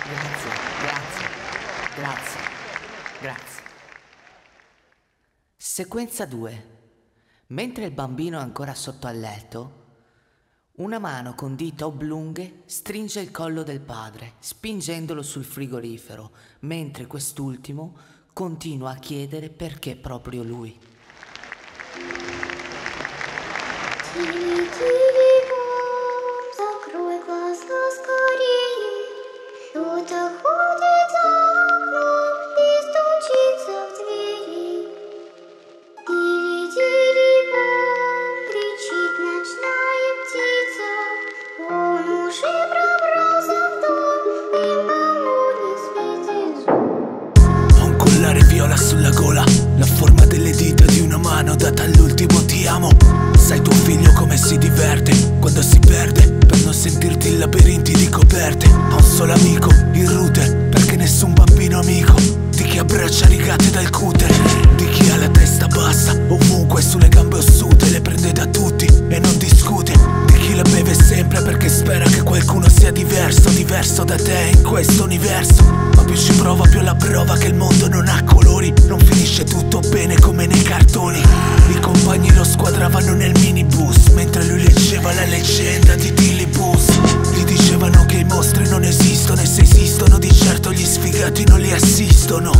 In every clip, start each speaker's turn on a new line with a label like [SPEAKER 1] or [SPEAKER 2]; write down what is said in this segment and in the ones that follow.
[SPEAKER 1] Grazie, grazie, grazie, grazie. Sequenza 2. Mentre il bambino è ancora sotto al letto, una mano con dita oblunghe stringe il collo del padre, spingendolo sul frigorifero, mentre quest'ultimo continua a chiedere perché proprio lui.
[SPEAKER 2] Закрой глаза скорее, кто-то ходит за окном и стучится в двери. Тили-тили-бом, кричит ночная птица, он уже пробрался в дом, никому не спится.
[SPEAKER 3] Ho un collare viola sulla gola, la forma delle dita di una mano data all'ultimo ti amo. Sai tuo figlio come si diverte quando si perde, per non sentirti in labirinti di coperte. Ha un solo amico, il router, perché nessun bambino amico di chi abbraccia rigate dal cuter, di chi ha la testa bassa, ovunque sulle gambe ossute, le prende da tutti e non discute, di chi la beve sempre perché spera che qualcuno sia diverso, diverso da te in questo universo. Ma più ci prova, più la prova che il mondo non ha colori, non finisce tutto bene come nei cartoni. I compagni lo squadravano nel minibus, mentre lui leggeva la leggenda di Dillibus. Gli dicevano che i mostri non esistono, e se esistono di certo gli sfigati non li assistono.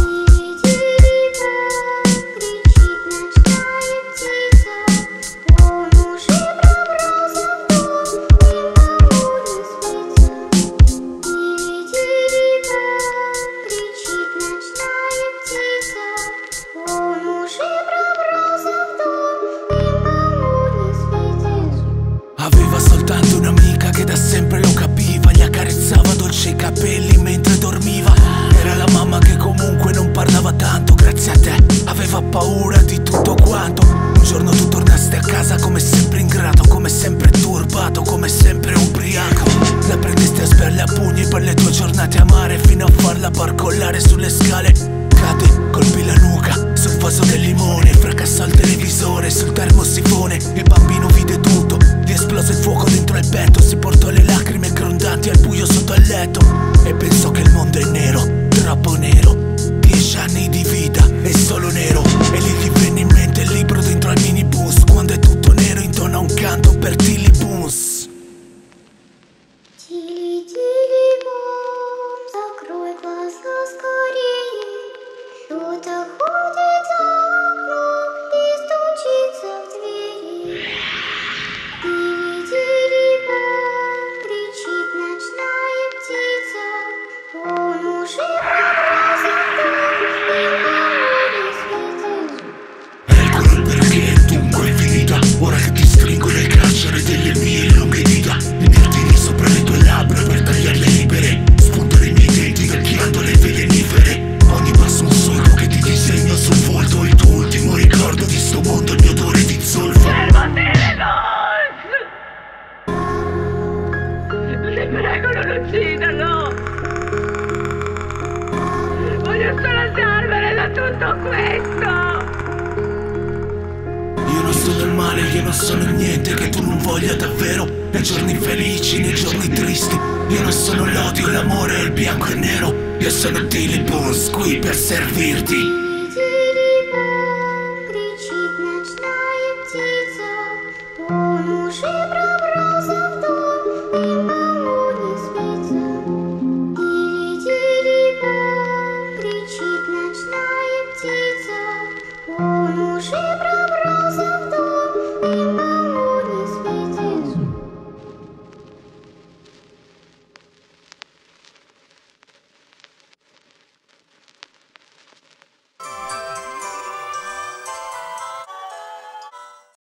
[SPEAKER 3] Aveva soltanto un'amica che da sempre lo capiva, gli accarezzava dolce i capelli mentre dormiva. Era la mamma che comunque non parlava tanto, grazie a te aveva paura di tutto quanto. Un giorno tu tornaste a casa come sempre ingrato, come sempre turbato, come sempre ubriaco. La prendesti a sberle a pugni per le tue giornate amare, fino a farla barcollare sulle scale. Cade, colpì la nuca sul vaso del limone, fracassò il televisore sul termosifone. Il bambino vide tutto, gli esplose il fuoco dentro il petto, si portò le lacrime grondanti al buio sotto al letto e pensò che il mondo è nero, troppo nero. 10 anni di vita è solo nero, e lì gli venne in mente il libro dentro al minibus. Quando è tutto nero intona un canto per Dillibus.
[SPEAKER 2] Тили-тили-бом, закрой глаза скорее, кто-то ходит за окном и стучится в двери. Тили-тили-бом, кричит ночная птица, он уже пробрался в дом, никому не спится.
[SPEAKER 3] Eccolo il perché dunque è finita, ora che ti stringo nel carcere delle mie lunghe dita. Mi metti sopra le tue labbra per tagliarle libere, spuntano i miei denti vecchiando le vele nifere. Ogni passo un solco che ti disegno sul volto, il tuo ultimo ricordo di sto mondo, il mio odore di zolfo.
[SPEAKER 4] Fermati le cose! Ti prego, non ucciderlo! Voglio solo salvare da tutto questo!
[SPEAKER 3] Io non sono il male, io non sono niente che tu non voglia davvero. Nei giorni felici, nei giorni tristi, io non sono l'odio, l'amore, il bianco e il nero. Io sono Dillibus, qui per servirti.
[SPEAKER 2] Тили-тили-бом, кричит ночная птица, он уже пробрался в дом, никому не спится. Тили-тили-бом, кричит ночная птица, он уже пробрался